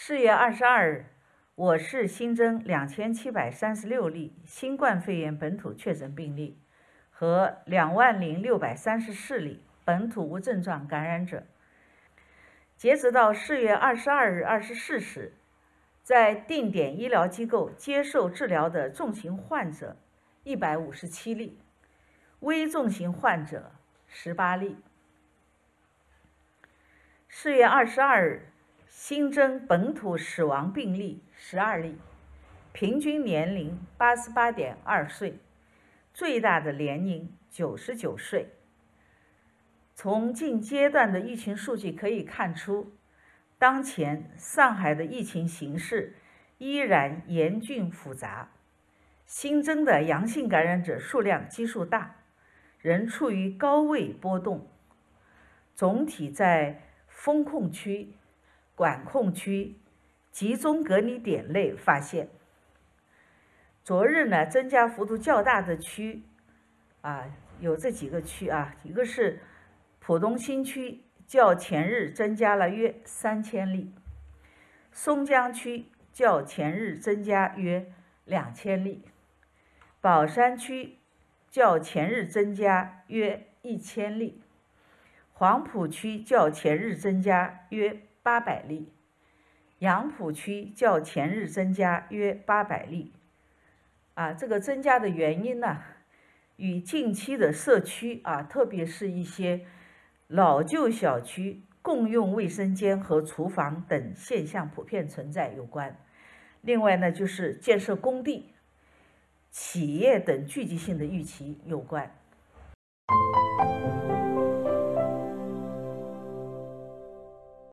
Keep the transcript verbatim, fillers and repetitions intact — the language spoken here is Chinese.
四月二十二日，我市新增两千七百三十六例新冠肺炎本土确诊病例和两万零六百三十四例本土无症状感染者。截止到四月二十二日二十四时，在定点医疗机构接受治疗的重型患者一百五十七例，危重型患者十八例。四月二十二日，新增本土死亡病例十二例，平均年龄八十八点二岁，最大的年龄九十九岁。从近阶段的疫情数据可以看出，当前上海的疫情形势依然严峻复杂，新增的阳性感染者数量基数大，仍处于高位波动，总体在封控区、管控区、集中隔离点内发现。昨日呢，增加幅度较大的区啊，有这几个区啊，一个是浦东新区，较前日增加了约三千例；松江区较前日增加约两千例；宝山区较前日增加约一千例；黄浦区较前日增加约八百例；杨浦区较前日增加约八百例。啊，这个增加的原因呢，与近期的社区啊，特别是一些老旧小区共用卫生间和厨房等现象普遍存在有关。另外呢，就是建设工地、企业等聚集性的预期有关。